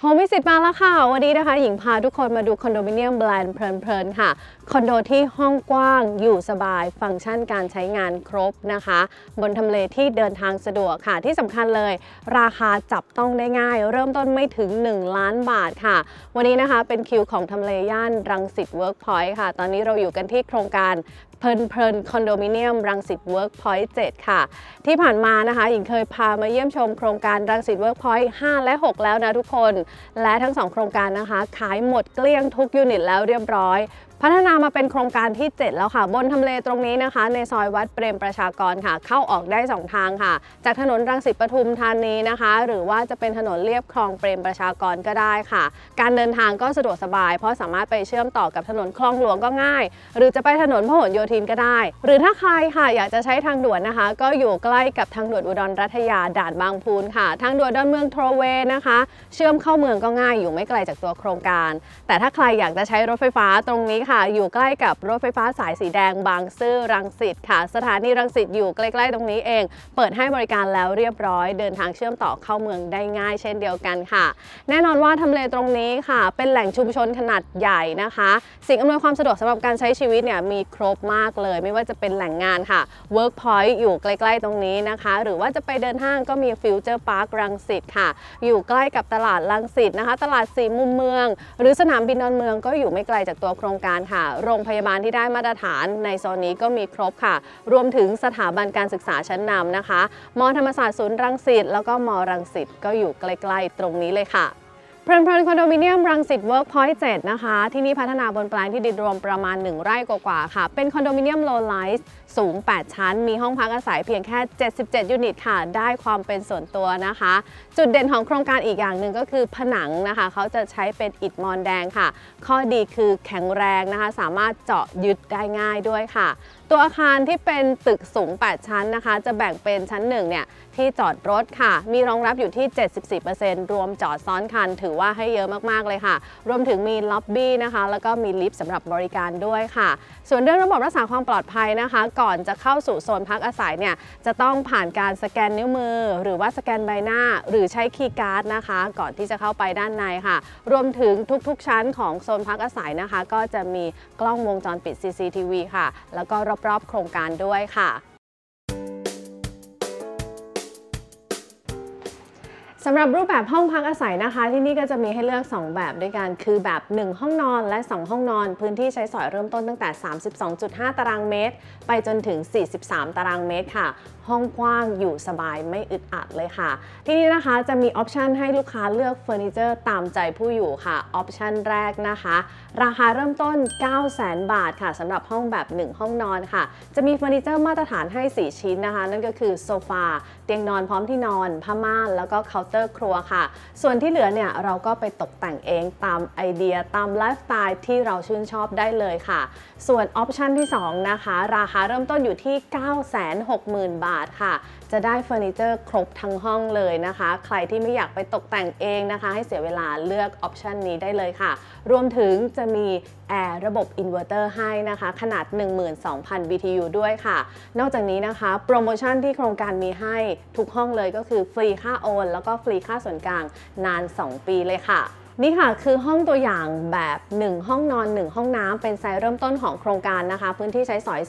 โฮมวิสิตมาแล้วค่ะวันนี้นะคะหญิงพาทุกคนมาดูคอนโดมิเนียมแบรนด์เพลินๆค่ะคอนโดที่ห้องกว้างอยู่สบายฟังก์ชันการใช้งานครบนะคะบนทำเลที่เดินทางสะดวกค่ะที่สำคัญเลยราคาจับต้องได้ง่ายเริ่มต้นไม่ถึง1 ล้านบาทค่ะวันนี้นะคะเป็นคิวของทำเลย่านรังสิตเวิร์กพอยต์ค่ะตอนนี้เราอยู่กันที่โครงการเพลินคอนโดมิเนียมรังสิตเวิร์กพอยต์ 7 ค่ะที่ผ่านมานะคะหญิงเคยพามาเยี่ยมชมโครงการรังสิตเวิร์กพอยต์ 5 และ 6 แล้วนะทุกคนและทั้ง2โครงการนะคะขายหมดเกลี้ยงทุกยูนิตแล้วเรียบร้อยพัฒนามาเป็นโครงการที่ 7 แล้วค่ะบนทำเลตรงนี้นะคะในซอยวัดเปรมประชากรค่ะเข้าออกได้2ทางค่ะจากถนนรังสิตปทุมธานีนะคะหรือว่าจะเป็นถนนเลียบคลองเปรมประชากรก็ได้ค่ะการเดินทางก็สะดวกสบายเพราะสามารถไปเชื่อมต่อกับถนนคลองหลวงก็ง่ายหรือจะไปถนนพหลโยธินก็ได้หรือถ้าใครค่ะอยากจะใช้ทางด่วนนะคะก็อยู่ใกล้กับทางด่วนอุดรรัตยาด่านบางพูนค่ะทางด่วนดอนเมืองโทรเวย์นะคะเชื่อมเข้าเมืองก็ง่ายอยู่ไม่ไกลจากตัวโครงการแต่ถ้าใครอยากจะใช้รถไฟฟ้าตรงนี้ค่ะอยู่ใกล้กับรถไฟฟ้าสายสีแดงบางซื่อรังสิตค่ะสถานีรังสิตอยู่ใกล้ๆตรงนี้เองเปิดให้บริการแล้วเรียบร้อยเดินทางเชื่อมต่อเข้าเมืองได้ง่ายเช่นเดียวกันค่ะแน่นอนว่าทำเลตรงนี้ค่ะเป็นแหล่งชุมชนขนาดใหญ่นะคะสิ่งอำนวยความสะดวกสำหรับการใช้ชีวิตเนี่ยมีครบมากเลยไม่ว่าจะเป็นแหล่งงานค่ะ Workpoint อยู่ใกล้ๆตรงนี้นะคะหรือว่าจะไปเดินห้างก็มี Future Park รังสิตค่ะอยู่ใกล้กับตลาดรังสิตนะคะตลาดสี่มุมเมืองหรือสนามบินดอนเมืองก็อยู่ไม่ไกลจากตัวโครงการค่ะโรงพยาบาลที่ได้มาตรฐานในโซนนี้ก็มีครบค่ะรวมถึงสถาบันการศึกษาชั้นนำนะคะม.ธรรมศาสตร์ศูนย์รังสิตแล้วก็ม.รังสิตก็อยู่ใกล้ๆตรงนี้เลยค่ะเพลินคอนโดมิเนียมรังสิตเวิร์กพอยต์ 7 นะคะที่นี่พัฒนาบนแปลงที่ดินรวมประมาณ1 ไร่กว่าๆค่ะเป็นคอนโดมิเนียมโลไลซ์สูง8 ชั้นมีห้องพักอาศัยเพียงแค่77 ยูนิตค่ะได้ความเป็นส่วนตัวนะคะจุดเด่นของโครงการอีกอย่างหนึ่งก็คือผนังนะคะเขาจะใช้เป็นอิฐมอนแดงค่ะข้อดีคือแข็งแรงนะคะสามารถเจาะยึดได้ง่ายด้วยค่ะตัวอาคารที่เป็นตึกสูง8 ชั้นนะคะจะแบ่งเป็นชั้น1เนี่ยที่จอดรถค่ะมีรองรับอยู่ที่ 74% รวมจอดซ้อนคันถือว่าให้เยอะมากๆเลยค่ะรวมถึงมีล็อบบี้นะคะแล้วก็มีลิฟต์สำหรับบริการด้วยค่ะส่วนเรื่องระบบรักษาความปลอดภัยนะคะก่อนจะเข้าสู่โซนพักอาศัยเนี่ยจะต้องผ่านการสแกนนิ้วมือหรือว่าสแกนใบหน้าหรือใช้คีย์การ์ดนะคะก่อนที่จะเข้าไปด้านในค่ะรวมถึงทุกๆชั้นของโซนพักอาศัยนะคะก็จะมีกล้องวงจรปิด CCTV ค่ะแล้วก็รอบๆโครงการด้วยค่ะสำหรับรูปแบบห้องพักอาศัยนะคะที่นี่ก็จะมีให้เลือก2แบบด้วยกันคือแบบ1ห้องนอนและ2ห้องนอนพื้นที่ใช้สอยเริ่มต้นตั้งแต่ 32.5 ตารางเมตรไปจนถึง43 ตารางเมตรค่ะห้องกว้างอยู่สบายไม่อึดอัดเลยค่ะที่นี่นะคะจะมีออปชันให้ลูกค้าเลือกเฟอร์นิเจอร์ตามใจผู้อยู่ค่ะออปชันแรกนะคะราคาเริ่มต้น 900,000 บาทค่ะสำหรับห้องแบบ1ห้องนอนค่ะจะมีเฟอร์นิเจอร์มาตรฐานให้4ชิ้นนะคะนั่นก็คือโซฟาเตียงนอนพร้อมที่นอนผ้าม่านแล้วก็เคาน์เตอร์ครัวค่ะส่วนที่เหลือเนี่ยเราก็ไปตกแต่งเองตามไอเดียตามไลฟ์สไตล์ที่เราชื่นชอบได้เลยค่ะส่วนออปชันที่2นะคะราคาเริ่มต้นอยู่ที่ 960,000 บาทค่ะจะได้เฟอร์นิเจอร์ครบทั้งห้องเลยนะคะใครที่ไม่อยากไปตกแต่งเองนะคะให้เสียเวลาเลือกออปชันนี้ได้เลยค่ะรวมถึงจะมีแอร์ระบบอินเวอร์เตอร์ให้นะคะขนาด 12,000 BTU ด้วยค่ะนอกจากนี้นะคะโปรโมชั่นที่โครงการมีให้ทุกห้องเลยก็คือฟรีค่าโอนแล้วก็ฟรีค่าส่วนกลางนาน2 ปีเลยค่ะนี่ค่ะคือห้องตัวอย่างแบบ1ห้องนอน1ห้องน้ำเป็นไซส์เริ่มต้นของโครงการนะคะพื้นที่ใช้สอย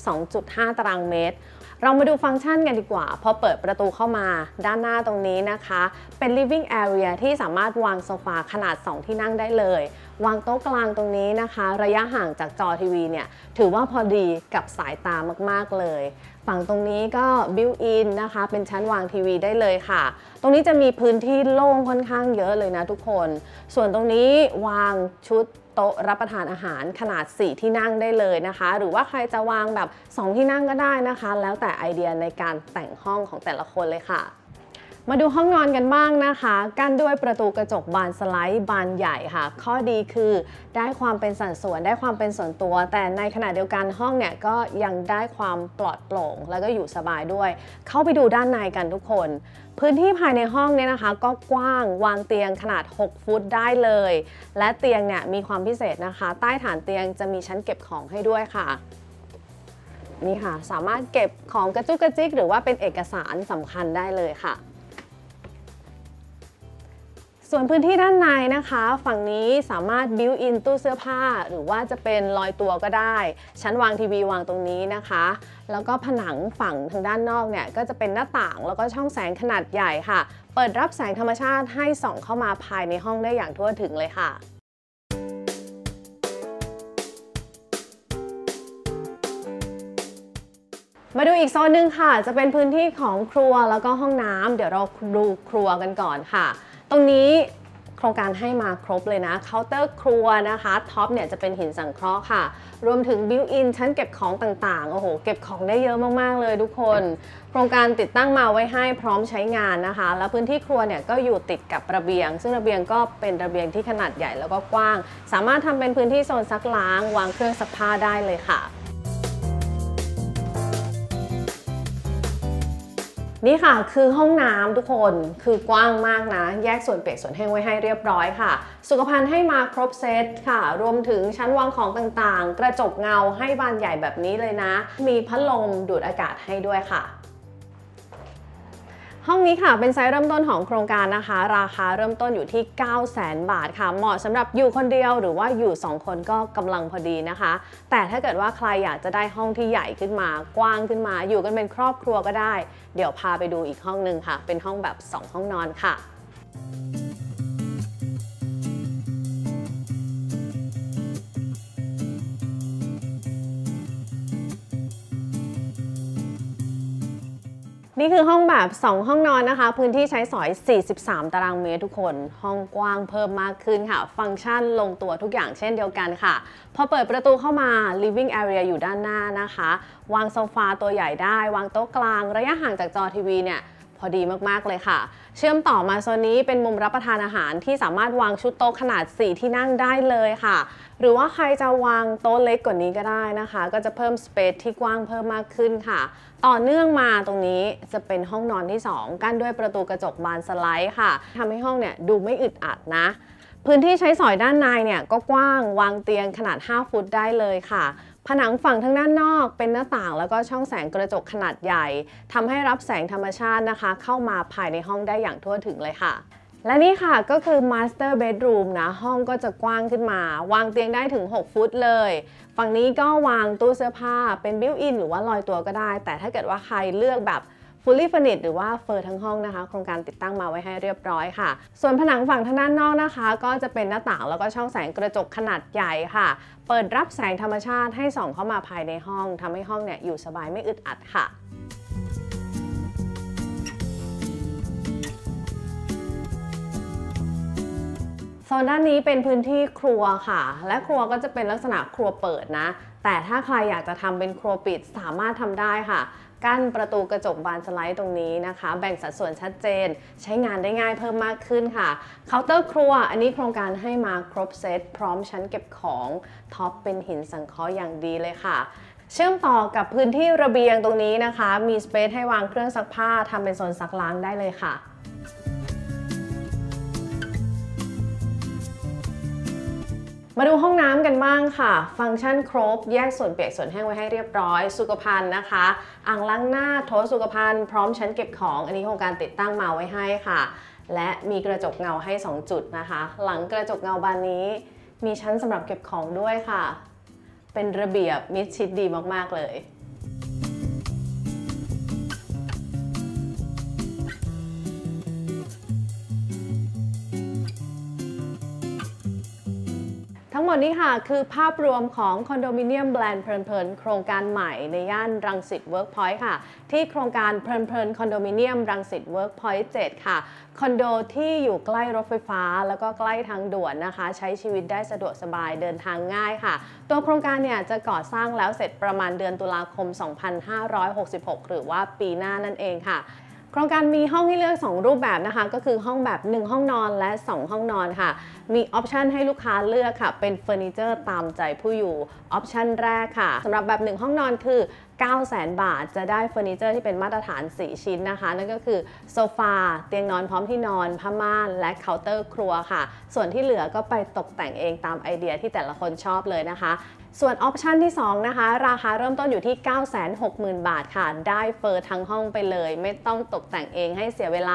32.5 ตารางเมตรเรามาดูฟังก์ชันกันดีกว่าพอเปิดประตูเข้ามาด้านหน้าตรงนี้นะคะเป็น living area ที่สามารถวางโซฟาขนาด2ที่นั่งได้เลยวางโต๊ะกลางตรงนี้นะคะระยะห่างจากจอทีวีเนี่ยถือว่าพอดีกับสายตามากๆเลยฝั่งตรงนี้ก็บิวอินนะคะเป็นชั้นวางทีวีได้เลยค่ะตรงนี้จะมีพื้นที่โล่งค่อนข้างเยอะเลยนะทุกคนส่วนตรงนี้วางชุดโต๊ะรับประทานอาหารขนาด4ที่นั่งได้เลยนะคะหรือว่าใครจะวางแบบ2ที่นั่งก็ได้นะคะแล้วแต่ไอเดียในการแต่งห้องของแต่ละคนเลยค่ะมาดูห้องนอนกันบ้างนะคะกั้นด้วยประตูกระจกบานสไลด์บานใหญ่ค่ะข้อดีคือได้ความเป็นสัดส่วนได้ความเป็นส่วนตัวแต่ในขณะเดียวกันห้องเนี่ยก็ยังได้ความปลอดโปร่งแล้วก็อยู่สบายด้วยเข้าไปดูด้านในกันทุกคนพื้นที่ภายในห้องเนี่ยนะคะก็กว้างวางเตียงขนาด6 ฟุตได้เลยและเตียงเนี่ยมีความพิเศษนะคะใต้ฐานเตียงจะมีชั้นเก็บของให้ด้วยค่ะนี่ค่ะสามารถเก็บของกระจุกกระจิกหรือว่าเป็นเอกสารสำคัญได้เลยค่ะส่วนพื้นที่ด้านในนะคะฝั่งนี้สามารถ built in ตู้เสื้อผ้าหรือว่าจะเป็นลอยตัวก็ได้ชั้นวางทีวีวางตรงนี้นะคะแล้วก็ผนังฝั่งทางด้านนอกเนี่ยก็จะเป็นหน้าต่างแล้วก็ช่องแสงขนาดใหญ่ค่ะเปิดรับแสงธรรมชาติให้ส่องเข้ามาภายในห้องได้อย่างทั่วถึงเลยค่ะมาดูอีกโซนหนึ่งค่ะจะเป็นพื้นที่ของครัวแล้วก็ห้องน้ำเดี๋ยวเราดูครัวกันก่อนค่ะตรงนี้โครงการให้มาครบเลยนะเคาน์เตอร์ครัวนะคะท็อปเนี่ยจะเป็นหินสังเคราะห์ค่ะรวมถึงบิวอินชั้นเก็บของต่างๆโอ้โหเก็บของได้เยอะมากๆเลยทุกคนโครงการติดตั้งมาไว้ให้พร้อมใช้งานนะคะแล้วพื้นที่ครัวเนี่ยก็อยู่ติดกับระเบียงซึ่งระเบียงก็เป็นระเบียงที่ขนาดใหญ่แล้วก็กว้างสามารถทำเป็นพื้นที่โซนซักล้างวางเครื่องซักผ้าได้เลยค่ะนี่ค่ะคือห้องน้ำทุกคนคือกว้างมากนะแยกส่วนเปียกส่วนแห้งไว้ให้เรียบร้อยค่ะสุขภัณฑ์ให้มาครบเซตค่ะรวมถึงชั้นวางของต่างๆกระจกเงาให้บานใหญ่แบบนี้เลยนะมีพัดลมดูดอากาศให้ด้วยค่ะห้องนี้ค่ะเป็นไซส์เริ่มต้นของโครงการนะคะราคาเริ่มต้นอยู่ที่ 900,000 บาทค่ะเหมาะสำหรับอยู่คนเดียวหรือว่าอยู่2คนก็กำลังพอดีนะคะแต่ถ้าเกิดว่าใครอยากจะได้ห้องที่ใหญ่ขึ้นมากว้างขึ้นมาอยู่กันเป็นครอบครัวก็ได้เดี๋ยวพาไปดูอีกห้องนึงค่ะเป็นห้องแบบ2ห้องนอนค่ะนี่คือห้องแบบ2ห้องนอนนะคะพื้นที่ใช้สอย43ตารางเมตรทุกคนห้องกว้างเพิ่มมากขึ้นค่ะฟังก์ชันลงตัวทุกอย่างเช่นเดียวกันค่ะพอเปิดประตูเข้ามา living area อยู่ด้านหน้านะคะวางโซฟาตัวใหญ่ได้วางโต๊ะกลางระยะห่างจากจอทีวีเนี่ยพอดีมากๆเลยค่ะเชื่อมต่อมาโซนนี้เป็นมุมรับประทานอาหารที่สามารถวางชุดโต๊ะขนาด4ที่นั่งได้เลยค่ะหรือว่าใครจะวางโต๊ะเล็กกว่านี้ก็ได้นะคะก็จะเพิ่มสเปซที่กว้างเพิ่มมากขึ้นค่ะต่อเนื่องมาตรงนี้จะเป็นห้องนอนที่2กั้นด้วยประตูกระจกบานสไลด์ค่ะทำให้ห้องเนี่ยดูไม่อึดอัดนะพื้นที่ใช้สอยด้านในเนี่ยก็กว้างวางเตียงขนาด5ฟุตได้เลยค่ะผนังฝั่งทางด้านนอกเป็นหน้าต่างแล้วก็ช่องแสงกระจกขนาดใหญ่ทำให้รับแสงธรรมชาตินะคะเข้ามาภายในห้องได้อย่างทั่วถึงเลยค่ะและนี่ค่ะก็คือ Master Bedroom นะห้องก็จะกว้างขึ้นมาวางเตียงได้ถึง6ฟุตเลยฝั่งนี้ก็วางตู้เสื้อผ้าเป็น built-in หรือว่าลอยตัวก็ได้แต่ถ้าเกิดว่าใครเลือกแบบ fully furnished หรือว่าเฟอร์ทั้งห้องนะคะโครงการติดตั้งมาไว้ให้เรียบร้อยค่ะส่วนผนังฝั่งทางด้านนอกนะคะก็จะเป็นหน้าต่างแล้วก็ช่องแสงกระจกขนาดใหญ่ค่ะเปิดรับแสงธรรมชาติให้ส่องเข้ามาภายในห้องทำให้ห้องเนี่ยอยู่สบายไม่อึดอัดค่ะโซนด้านนี้เป็นพื้นที่ครัวค่ะและครัวก็จะเป็นลักษณะครัวเปิดนะแต่ถ้าใครอยากจะทำเป็นครัวปิดสามารถทำได้ค่ะกั้นประตูกระจกบานสไลด์ตรงนี้นะคะแบ่งสัดส่วนชัดเจนใช้งานได้ง่ายเพิ่มมากขึ้นค่ะเคาน์เตอร์ครัวอันนี้โครงการให้มาครบเซตพร้อมชั้นเก็บของท็อปเป็นหินสังเคราะห์อย่างดีเลยค่ะเชื่อมต่อกับพื้นที่ระเบียงตรงนี้นะคะมีสเปซให้วางเครื่องซักผ้าทำเป็นโซนซักล้างได้เลยค่ะมาดูห้องน้ำกันบ้างค่ะฟังก์ชันครบแยกส่วนเปียกส่วนแห้งไว้ให้เรียบร้อยสุขภัณฑ์นะคะอ่างล้างหน้าโถสุขภัณฑ์พร้อมชั้นเก็บของอันนี้โครงการติดตั้งมาไว้ให้ค่ะและมีกระจกเงาให้2จุดนะคะหลังกระจกเงาบานนี้มีชั้นสำหรับเก็บของด้วยค่ะเป็นระเบียบมิดชิดดีมากๆเลยทั้งหมดนี้ค่ะคือภาพรวมของคอนโดมิเนียมแบรนด์เพลินๆโครงการใหม่ในย่านรังสิตเวิร์กพอยต์ค่ะที่โครงการเพลินๆคอนโดมิเนียมรังสิตเวิร์กพอยต์ 7 ค่ะคอนโดที่อยู่ใกล้รถไฟฟ้าแล้วก็ใกล้ทางด่วนนะคะใช้ชีวิตได้สะดวกสบายเดินทางง่ายค่ะตัวโครงการเนี่ยจะก่อสร้างแล้วเสร็จประมาณเดือนตุลาคม 2566 หรือว่าปีหน้านั่นเองค่ะโครงการมีห้องให้เลือก2รูปแบบนะคะก็คือห้องแบบ1ห้องนอนและ2ห้องนอนค่ะมีออปชันให้ลูกค้าเลือกค่ะเป็นเฟอร์นิเจอร์ตามใจผู้อยู่ออปชันแรกค่ะสำหรับแบบ1ห้องนอนคือ 900,000 บาทจะได้เฟอร์นิเจอร์ที่เป็นมาตรฐาน4ชิ้นนะคะนั่นก็คือโซฟาเตียงนอนพร้อมที่นอนผ้าม่านและเคาน์เตอร์ครัวค่ะส่วนที่เหลือก็ไปตกแต่งเองตามไอเดียที่แต่ละคนชอบเลยนะคะส่วนออปชันที่2นะคะราคาเริ่มต้นอยู่ที่ 960,000 บาทค่ะได้เฟอร์ทั้งห้องไปเลยไม่ต้องตกแต่งเองให้เสียเวลา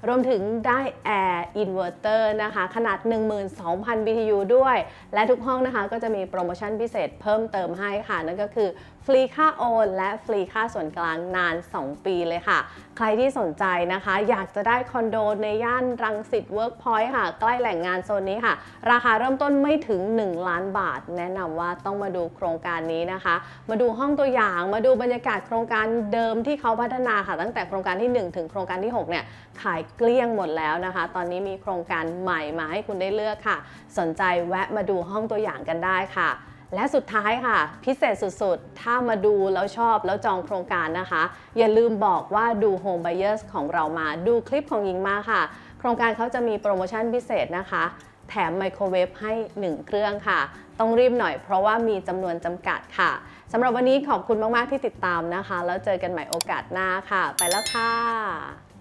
รวมถึงได้ Air Inverter นะคะขนาด 12,000 BTU ด้วยและทุกห้องนะคะก็จะมีโปรโมชั่นพิเศษเพิ่มเติมให้ค่ะนั่นก็คือฟรีค่าโอนและฟรีค่าส่วนกลางนาน 2 ปีเลยค่ะใครที่สนใจนะคะอยากจะได้คอนโดในย่านรังสิตเวิร์กพอยต์ค่ะใกล้แหล่งงานโซนนี้ค่ะราคาเริ่มต้นไม่ถึง1 ล้านบาทแนะนำว่าต้องมาดูโครงการนี้นะคะมาดูห้องตัวอย่างมาดูบรรยากาศโครงการเดิมที่เขาพัฒนาค่ะตั้งแต่โครงการที่1ถึงโครงการที่6เนี่ยขายเกลี้ยงหมดแล้วนะคะตอนนี้มีโครงการใหม่มาให้คุณได้เลือกค่ะสนใจแวะมาดูห้องตัวอย่างกันได้ค่ะและสุดท้ายค่ะพิเศษสุดๆถ้ามาดูแล้วชอบแล้วจองโครงการนะคะอย่าลืมบอกว่าดู Home Buyers ของเรามาดูคลิปของหญิงมาค่ะโครงการเขาจะมีโปรโมชั่นพิเศษนะคะแถมไมโครเวฟให้1เครื่องค่ะต้องรีบหน่อยเพราะว่ามีจำนวนจำกัดค่ะสำหรับวันนี้ขอบคุณมากๆที่ติดตามนะคะแล้วเจอกันใหม่โอกาสหน้าค่ะไปแล้วค่ะ